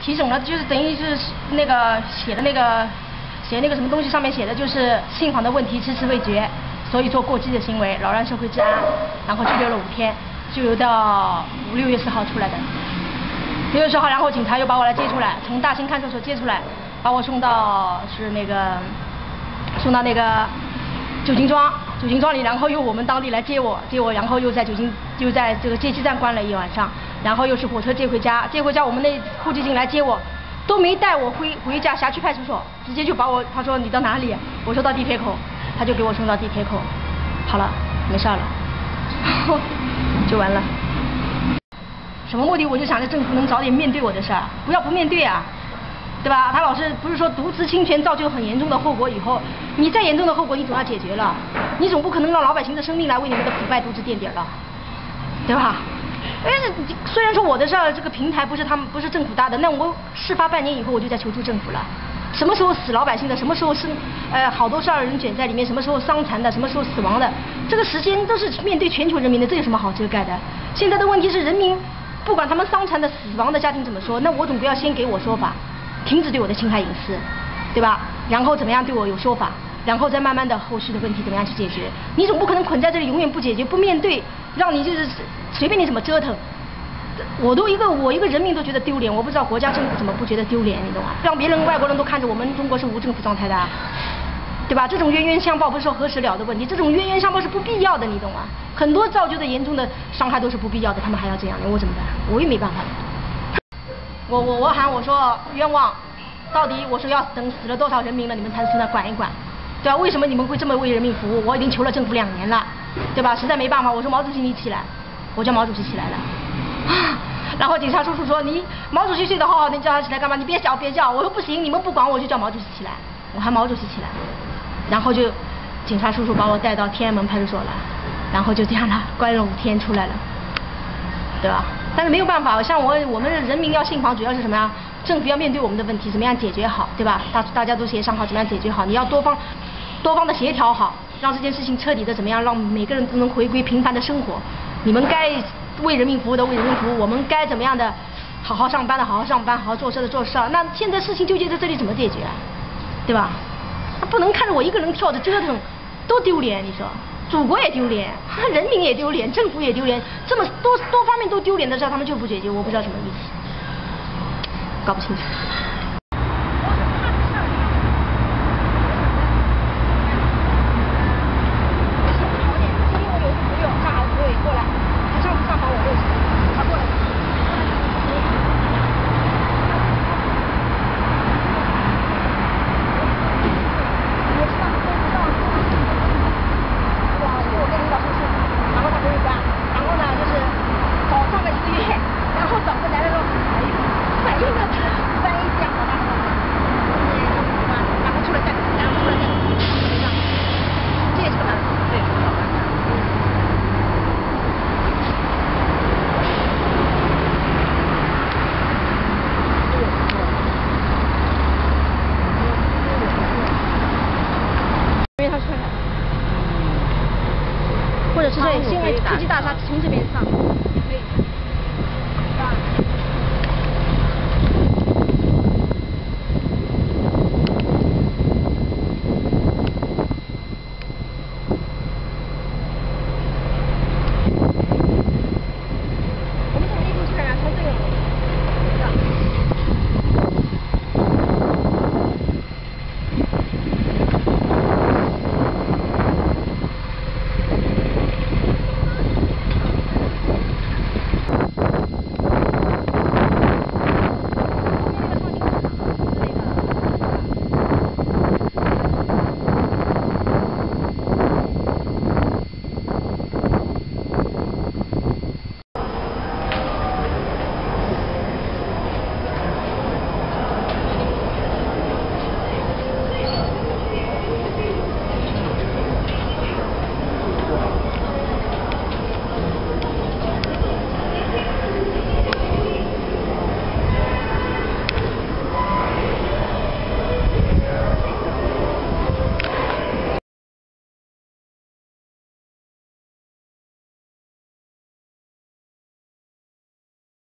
提审了，就是等于是那个写那个什么东西上面写的就是信访的问题迟迟未决，所以做过激的行为，扰乱社会治安，然后拘留了5天，拘留到6月4号出来的。6月10号，然后警察又把我来接出来，从大兴看守所接出来，把我送到那个九金庄里，然后又我们当地来接我，然后又在这个接机站关了1晚上，然后又是火车接回家，我们那户籍警来接我，都没带我回家辖区派出所，直接就把我，他说你到哪里？我说到地铁口，他就给我送到地铁口，好了，没事了，就完了。什么目的？我就想着政府能早点面对我的事儿，不面对啊。对吧？他老是不是说独资侵权造就很严重的后果以后，你再严重的后果你总要解决了，你总不可能让老百姓的生命来为你们的腐败渎职垫底了，对吧？虽然说我的事儿这个平台不是政府搭的，那我事发半年以后我就在求助政府了。什么时候死老百姓的，什么时候好多少人卷在里面，什么时候伤残的，什么时候死亡的，这个时间都是面对全球人民的，这有什么好遮盖的？现在的问题是人民不管他们伤残的、死亡的家庭怎么说，那我总归要先给我说法。停止对我的侵害隐私，对吧？然后怎么样对我有说法，然后再慢慢的后续的问题怎么样去解决？你总不可能捆在这里永远不解决、不面对，让你就是随便你怎么折腾。我一个人民都觉得丢脸，我不知道国家政府怎么不觉得丢脸，你懂吗？让别人外国人都看着我们中国是无政府状态的，对吧？这种冤冤相报不是说何时了的问题，这种冤冤相报是不必要的，你懂吗？很多造就的严重的伤害都是不必要的，他们还要这样，我怎么办？我也没办法。我喊我说冤枉，到底我说要等死了多少人民了，你们才出来管一管，对吧？为什么你们会这么为人民服务？我已经求了政府2年了，对吧？实在没办法，我说毛主席你起来，我叫毛主席起来了，然后警察叔叔说你毛主席睡得好好的，你叫他起来干嘛？你别叫。我说不行，你们不管我就叫毛主席起来，我喊毛主席起来，然后就警察叔叔把我带到天安门派出所了，然后就这样了，关了5天出来了，对吧？但是没有办法，像我们人民要信访，主要是什么呀？政府要面对我们的问题，怎么样解决好，对吧？大家都协商好，怎么样解决好？你要多方的协调好，让这件事情彻底的怎么样，让每个人都能回归平凡的生活。你们该为人民服务的为人民服务，我们该怎么样的好好上班的好好上班，好好做事的做事。那现在事情纠结在这里，怎么解决？对吧？不能看着我一个人跳着折腾，多丢脸！你说。祖国也丢脸，人民也丢脸，政府也丢脸，这么多方面都丢脸的事，他们就不解决，我不知道什么意思，搞不清楚。或者是对，现在科技大厦从这边上。